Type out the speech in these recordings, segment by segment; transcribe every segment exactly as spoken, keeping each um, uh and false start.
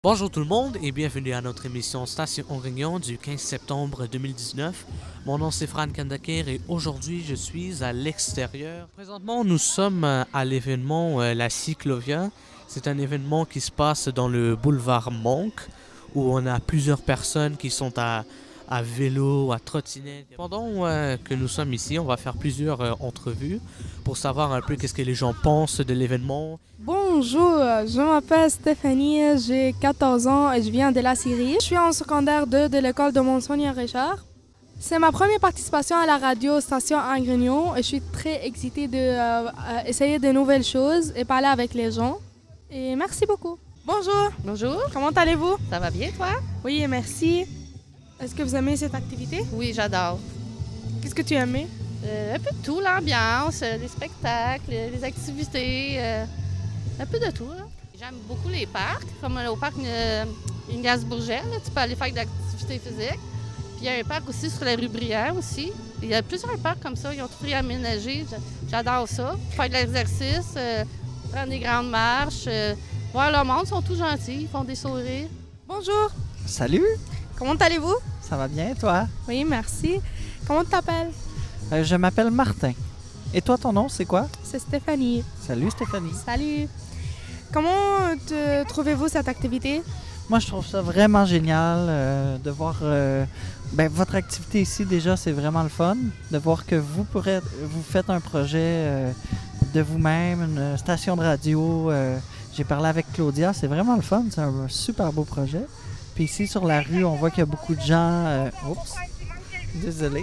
Bonjour tout le monde et bienvenue à notre émission Station Réunion du quinze septembre deux mille dix-neuf. Mon nom c'est Fran Kandakir et aujourd'hui je suis à l'extérieur. Présentement nous sommes à l'événement euh, La Cyclovia. C'est un événement qui se passe dans le boulevard Monk où on a plusieurs personnes qui sont à, à vélo, à trottinette. Pendant euh, que nous sommes ici, on va faire plusieurs euh, entrevues pour savoir un peu qu'est-ce que les gens pensent de l'événement. Bonjour, je m'appelle Stéphanie, j'ai quatorze ans et je viens de la Syrie. Je suis en secondaire deux de l'école de Mont-Sonia-Richard. C'est ma première participation à la radio Station en Réunion et je suis très excitée d'essayer de, euh, de nouvelles choses et parler avec les gens. Et merci beaucoup. Bonjour. Bonjour. Comment allez-vous? Ça va bien, toi? Oui, merci. Est-ce que vous aimez cette activité? Oui, j'adore. Qu'est-ce que tu aimais? Euh, un peu de tout, l'ambiance, euh, les spectacles, les activités, euh, un peu de tout. Là. J'aime beaucoup les parcs, comme euh, au parc euh, Ignace-Bourget, là, tu peux aller faire de l'activité physique. Puis il y a un parc aussi sur la rue Briand aussi. Il y a plusieurs parcs comme ça, ils ont tout réaménagé. J'adore ça. Faire de l'exercice, euh, prendre des grandes marches, euh, voir le monde, ils sont tous gentils, ils font des sourires. Bonjour. Salut. Comment allez-vous? Ça va bien, toi? Oui, merci. Comment tu t'appelles? Euh, je m'appelle Martin. Et toi, ton nom, c'est quoi? C'est Stéphanie. Salut, Stéphanie. Salut. Comment te, trouvez-vous cette activité? Moi, je trouve ça vraiment génial euh, de voir euh, ben, votre activité ici. Déjà, c'est vraiment le fun de voir que vous pourrez, vous faites un projet euh, de vous-même, une station de radio. Euh, j'ai parlé avec Claudia, c'est vraiment le fun. C'est un super beau projet. Puis ici, sur la rue, on voit qu'il y a beaucoup de gens... Euh, oups, désolé.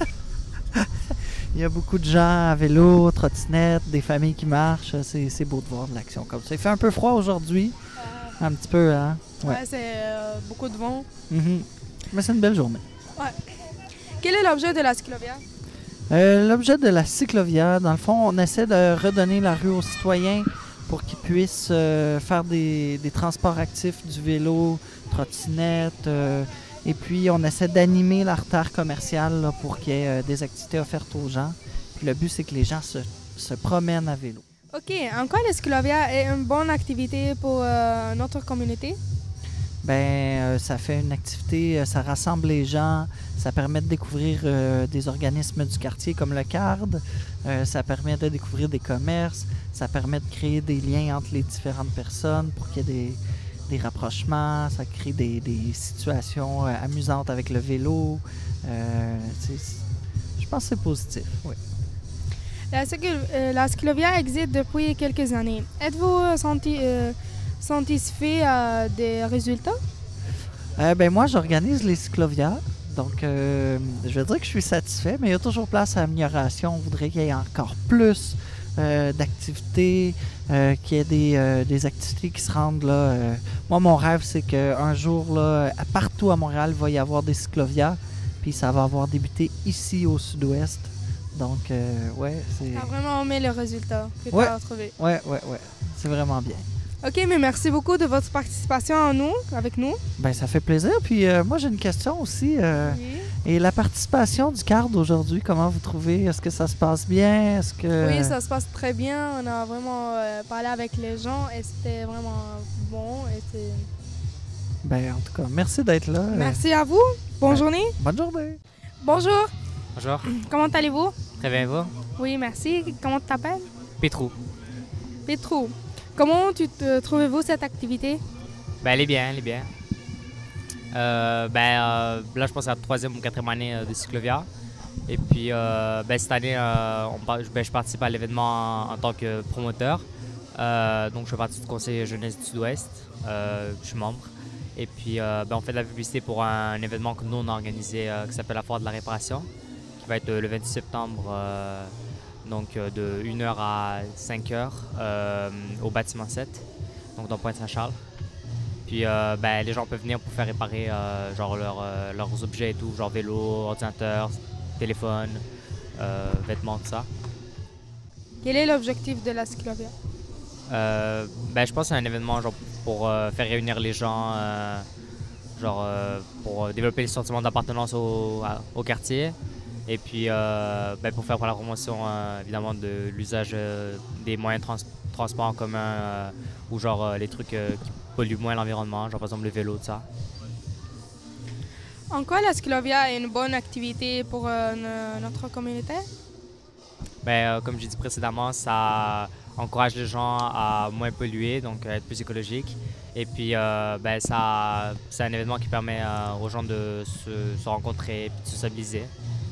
Il y a beaucoup de gens à vélo, trottinette, des familles qui marchent. C'est, c'est beau de voir de l'action comme ça. Il fait un peu froid aujourd'hui. Euh, un petit peu, hein? Ouais, ouais c'est euh, beaucoup de vent. Mm-hmm. Mais c'est une belle journée. Ouais. Quel est l'objet de la cyclovia? Euh, l'objet de la cyclovia, dans le fond, on essaie de redonner la rue aux citoyens pour qu'ils puissent euh, faire des, des transports actifs, du vélo, trottinette. Euh, Et puis, on essaie d'animer l'artère commerciale là, pour qu'il y ait euh, des activités offertes aux gens. Puis le but, c'est que les gens se, se promènent à vélo. OK. En quoi la cyclovia est une bonne activité pour euh, notre communauté? Bien, euh, ça fait une activité, euh, ça rassemble les gens, ça permet de découvrir euh, des organismes du quartier comme le C A R D, euh, ça permet de découvrir des commerces, ça permet de créer des liens entre les différentes personnes pour qu'il y ait des... des rapprochements, ça crée des, des situations euh, amusantes avec le vélo. Euh, je pense que c'est positif, oui. La, euh, la cyclovia existe depuis quelques années. Êtes-vous senti, euh, satisfait euh, des résultats? Euh, ben moi, j'organise les cyclovias. Donc, euh, je veux dire que je suis satisfait, mais il y a toujours place à amélioration. On voudrait qu'il y ait encore plus euh, d'activités, euh, qu'il y ait des, euh, des activités qui se rendent là. Euh, moi, mon rêve, c'est qu'un jour, là, partout à Montréal, il va y avoir des cyclovias, puis ça va avoir débuté ici au sud-ouest. Donc, euh, ouais, c'est... Tu as vraiment aimé le résultat que ouais. tu as trouvé. Ouais, ouais, ouais. C'est vraiment bien. OK, mais merci beaucoup de votre participation à nous, avec nous. Ben, ça fait plaisir. Puis euh, moi, j'ai une question aussi. Euh, oui. Et la participation du C A R D aujourd'hui, comment vous trouvez? Est-ce que ça se passe bien? Est-ce que... Oui, ça se passe très bien. On a vraiment euh, parlé avec les gens et c'était vraiment bon. Et c'est... Ben, en tout cas, merci d'être là. Merci à vous. Bonne ben, journée. Bonne journée. Bonjour. Bonjour. Comment allez-vous? Très bien, vous? Oui, merci. Comment tu t'appelles? Pétrou. Pétrou. Comment tu te, trouvez-vous cette activité? Ben, elle est bien, elle est bien. Euh, ben, euh, là, je pense à la troisième ou quatrième année euh, de Cyclovia. Et puis, euh, ben, cette année, euh, on, ben, je participe à l'événement en, en tant que promoteur. Euh, donc, je fais partie du conseil jeunesse du Sud-Ouest. Euh, je suis membre. Et puis, euh, ben, on fait de la publicité pour un, un événement que nous, on a organisé euh, qui s'appelle la Foire de la Réparation, qui va être euh, le vingt-six septembre, euh, donc euh, de une heure à cinq heures euh, au bâtiment sept, donc dans Pointe-Saint-Charles. Puis euh, ben, les gens peuvent venir pour faire réparer euh, genre leur, euh, leurs objets et tout, genre vélo, ordinateur, téléphone, euh, vêtements, tout ça. Quel est l'objectif de la cyclovia? Euh, ben, je pense que c'est un événement genre, pour euh, faire réunir les gens, euh, genre euh, pour développer le sentiment d'appartenance au, à, au quartier. Et puis euh, ben, pour faire pour la promotion euh, évidemment de l'usage euh, des moyens de trans transport en commun euh, ou genre euh, les trucs euh, qui pollue moins l'environnement, genre par exemple le vélo, tout ça. En quoi la cyclovia est une bonne activité pour euh, ne- notre communauté? Ben, euh, comme j'ai dit précédemment, ça encourage les gens à moins polluer, donc euh, être plus écologique. Et puis, euh, ben, ça, c'est un événement qui permet euh, aux gens de se, se rencontrer et de se stabiliser.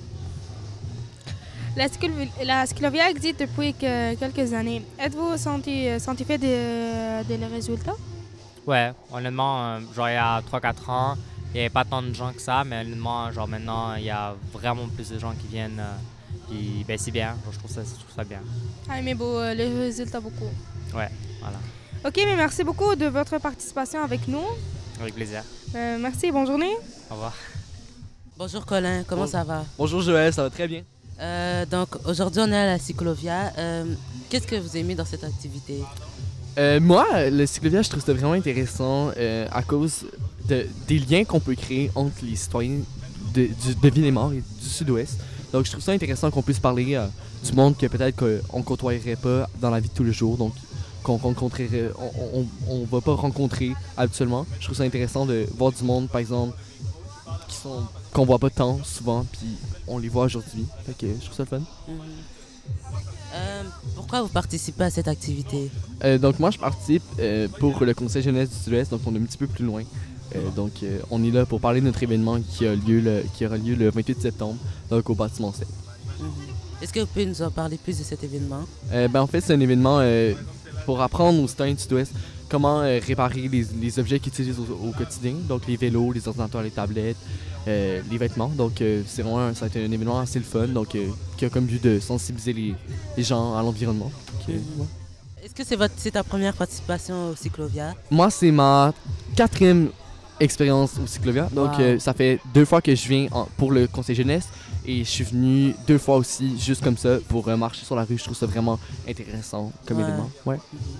La, cyclo- la cyclovia existe depuis que- quelques années. Êtes-vous senti- satisfait de, de les résultats? Ouais, honnêtement, euh, genre il y a trois quatre ans, il n'y avait pas tant de gens que ça, mais honnêtement, genre maintenant, il y a vraiment plus de gens qui viennent. Euh, puis, ben, c'est bien, genre, je, trouve ça, je trouve ça bien. Ah, mais bon, euh, les résultats beaucoup. Ouais, voilà. Ok, mais merci beaucoup de votre participation avec nous. Avec plaisir. Euh, merci, bonne journée. Au revoir. Bonjour Colin, comment Bon- ça va? Bonjour Joël, ça va très bien. Euh, donc aujourd'hui on est à la cyclovia. Euh, Qu'est-ce que vous aimez dans cette activité? Euh, moi, le cyclovia, je trouve ça vraiment intéressant euh, à cause de- des liens qu'on peut créer entre les citoyens de, du- de Ville-et-Mort et du Sud-Ouest. Donc je trouve ça intéressant qu'on puisse parler euh, du monde que peut-être qu'on ne côtoyerait pas dans la vie de tous les jours, donc qu'on rencontrerait, on, on, on va pas rencontrer habituellement. Je trouve ça intéressant de voir du monde, par exemple, qui sont qu'on voit pas tant souvent, puis on les voit aujourd'hui. Fait que je trouve ça le fun. Mhm. Euh, pourquoi vous participez à cette activité? Euh, donc moi je participe euh, pour le Conseil jeunesse du Sud-Ouest, donc on est un petit peu plus loin. Euh, donc euh, on est là pour parler de notre événement qui, a lieu le, qui aura lieu le vingt-huit septembre, donc au bâtiment sept. Mhm. Est-ce que vous pouvez nous en parler plus de cet événement? Euh, ben, en fait c'est un événement euh, pour apprendre aux citoyens du Sud-Ouest comment euh, réparer les, les objets qu'ils utilisent au, au quotidien, donc les vélos, les ordinateurs, les tablettes, euh, les vêtements. Donc euh, c'est vraiment un, ça va être un événement assez le fun, donc euh, qui a comme but de sensibiliser les, les gens à l'environnement. Donc, euh, Mhm. ouais. Est-ce que c'est votre, c'est ta première participation au cyclovia? Moi, c'est ma quatrième expérience au cyclovia. Donc, Wow. euh, ça fait deux fois que je viens en- pour le conseil jeunesse et je suis venu deux fois aussi, juste comme ça, pour euh, marcher sur la rue. Je trouve ça vraiment intéressant comme Ouais. événement. Ouais.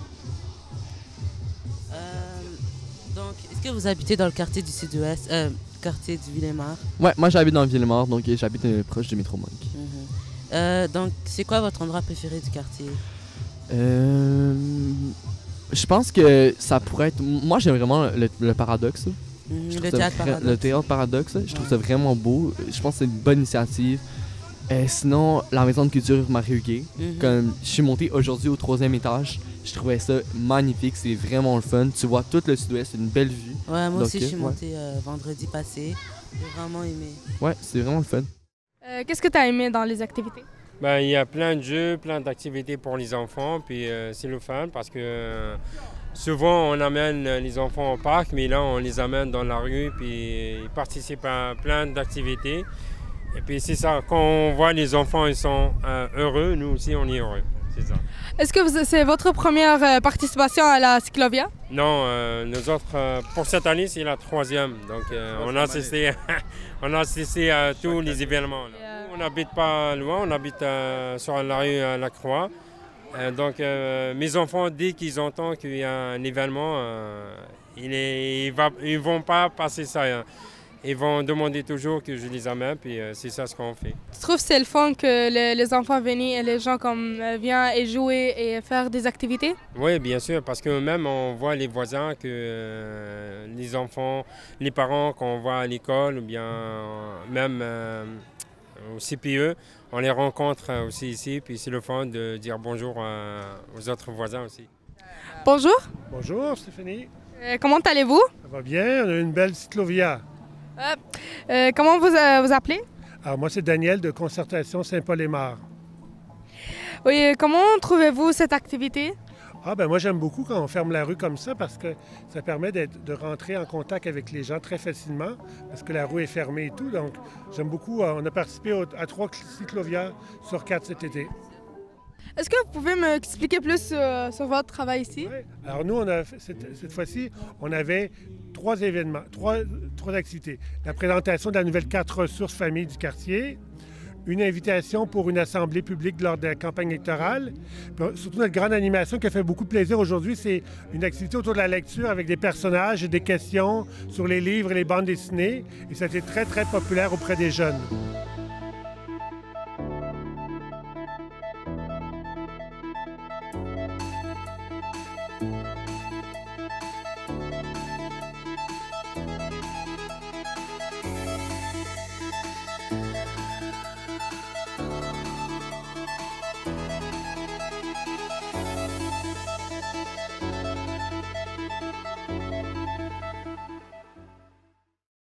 Euh, donc, est-ce que vous habitez dans le quartier du Sud-Ouest, euh, quartier du Ville-et-Mort? Ouais, moi, j'habite dans Ville-et-Mort, donc euh, j'habite euh, proche de Métro Monk. Mhm. Euh, donc, c'est quoi votre endroit préféré du quartier? Euh, je pense que ça pourrait être. Moi, j'aime vraiment le, le paradoxe. Mhm, Je Le trouve ça théâtre vra- Paradoxe. Le théâtre paradoxe, je trouve Ouais. ça vraiment beau. Je pense que c'est une bonne initiative. Euh, sinon, la maison de culture Marie-Huguet. Mhm. Comme je suis monté aujourd'hui au troisième étage, je trouvais ça magnifique, c'est vraiment le fun. Tu vois tout le Sud-Ouest, c'est une belle vue. Ouais, moi Donc, aussi, je suis ouais. montée euh, vendredi passé. J'ai vraiment aimé. Ouais, c'est vraiment le fun. Euh, Qu'est-ce que tu as aimé dans les activités? Ben, il y a plein de jeux, plein d'activités pour les enfants, puis euh, c'est le fun parce que euh, souvent on amène les enfants au parc, mais là on les amène dans la rue, puis ils participent à plein d'activités. Et puis c'est ça, quand on voit les enfants, ils sont euh, heureux, nous aussi on est heureux, c'est ça. Est-ce que vous- c'est votre première euh, participation à la cyclovia? Non, euh, nous autres, euh, pour cette année, c'est la troisième. Donc, euh, on, a assisté, on a assisté à tous les événements. là. Euh, On n'habite pas loin, on habite euh, sur la rue à La Croix. Euh, donc, euh, mes enfants, dès qu'ils entendent qu'il y a un événement, euh, ils ne vont pas passer ça. hein. Ils vont demander toujours que je les amène, puis euh, c'est ça ce qu'on fait. Tu trouves que c'est le fun que le- les enfants viennent et les gens comme euh, viennent et jouer et faire des activités? Oui, bien sûr, parce que même on voit les voisins, que euh, les enfants, les parents qu'on voit à l'école ou bien euh, même euh, au C P E, on les rencontre euh, aussi ici, puis c'est le fun de dire bonjour euh, aux autres voisins aussi. Bonjour, Bonjour Stéphanie, Euh, comment allez-vous? ça va bien? On a une belle cyclovia. Euh, comment vous euh, vous appelez? Alors moi c'est Daniel de Concertation Saint-Paul-et-Mare. Oui, euh, comment trouvez-vous cette activité? Ah ben moi j'aime beaucoup quand on ferme la rue comme ça parce que ça permet d'être- de rentrer en contact avec les gens très facilement parce que la rue est fermée et tout. Donc j'aime beaucoup. euh, On a participé au- à trois cyclovias sur quatre cet été. Est-ce que vous pouvez m'expliquer plus sur, sur votre travail ici? Ouais. Alors nous, on a fait- cette, cette fois-ci, on avait trois événements, trois, trois activités. La présentation de la nouvelle carte ressources famille du quartier, une invitation pour une assemblée publique lors de la campagne électorale. Puis, surtout notre grande animation qui a fait beaucoup de plaisir aujourd'hui, c'est une activité autour de la lecture avec des personnages et des questions sur les livres et les bandes dessinées. Et ça a été très, très populaire auprès des jeunes.